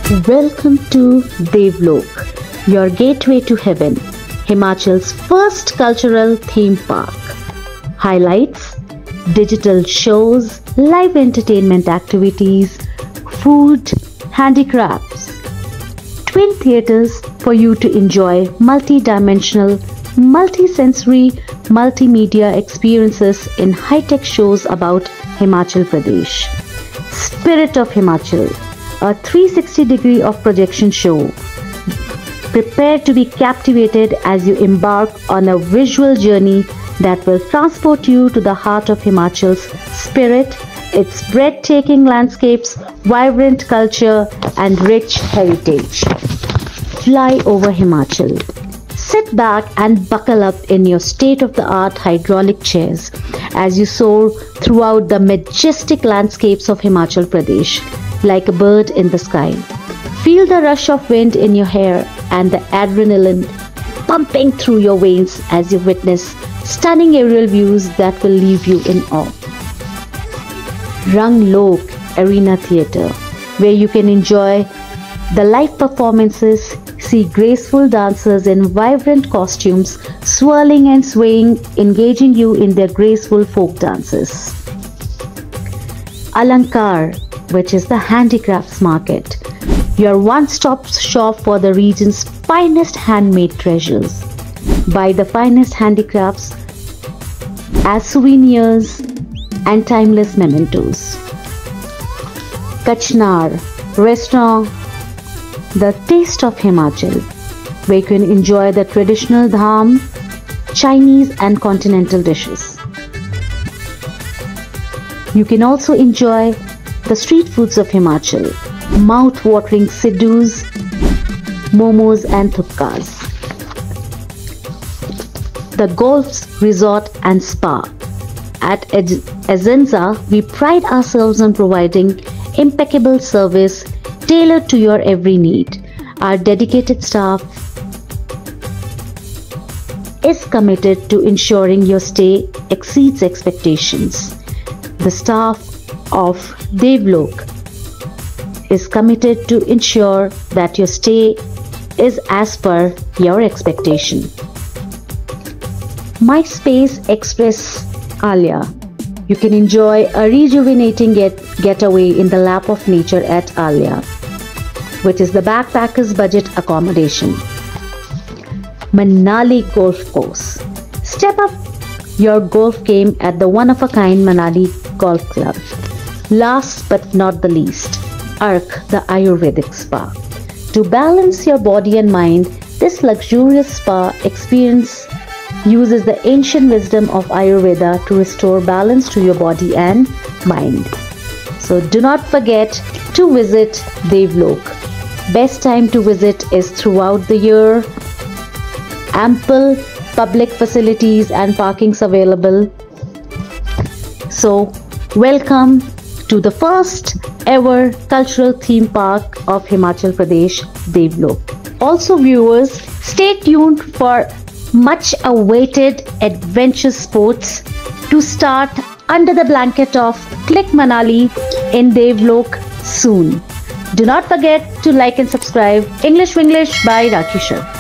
Welcome to Devlok, your gateway to heaven, Himachal's first cultural theme park. Highlights: digital shows, live entertainment activities, food, handicrafts, twin theatres for you to enjoy multi-dimensional, multi-sensory, multimedia experiences in high-tech shows about Himachal Pradesh. Spirit of Himachal, a 360-degree of projection show. Prepare to be captivated as you embark on a visual journey that will transport you to the heart of Himachal's spirit, its breathtaking landscapes, vibrant culture, and rich heritage. Fly over Himachal. Sit back and buckle up in your state-of-the-art hydraulic chairs as you soar throughout the majestic landscapes of Himachal Pradesh like a bird in the sky. Feel the rush of wind in your hair and the adrenaline pumping through your veins as you witness stunning aerial views that will leave you in awe. Rang Lok Arena Theatre, where you can enjoy the live performances, see graceful dancers in vibrant costumes swirling and swaying, engaging you in their graceful folk dances. Alankar, which is the handicrafts market, your one-stop shop for the region's finest handmade treasures. Buy the finest handicrafts as souvenirs and timeless mementos. Kachnar Restaurant, the taste of Himachal, where you can enjoy the traditional dham, Chinese and continental dishes. You can also enjoy the street foods of Himachal, mouth-watering siddhus, momos and thupkas. The Golf Resort and Spa. At Azenza, we pride ourselves on providing impeccable service tailored to your every need. Our dedicated staff is committed to ensuring your stay exceeds expectations. The staff of Devlok is committed to ensure that your stay is as per your expectation. My Space Express Alia. You can enjoy a rejuvenating getaway in the lap of nature at Alia, which is the backpackers budget accommodation. Manali Golf Course. Step up your golf game at the one-of-a-kind Manali Golf Club. Last but not the least, Ark, the Ayurvedic Spa. To balance your body and mind, this luxurious spa experience uses the ancient wisdom of Ayurveda to restore balance to your body and mind. So do not forget to visit Devlok. Best time to visit is throughout the year. Ample public facilities and parkings available. So welcome to the first ever cultural theme park of Himachal Pradesh, Devlok. Also viewers, stay tuned for much awaited adventure sports to start under the blanket of Click Manali in Devlok soon. Do not forget to like and subscribe. English Winglish by Rakhi Shah.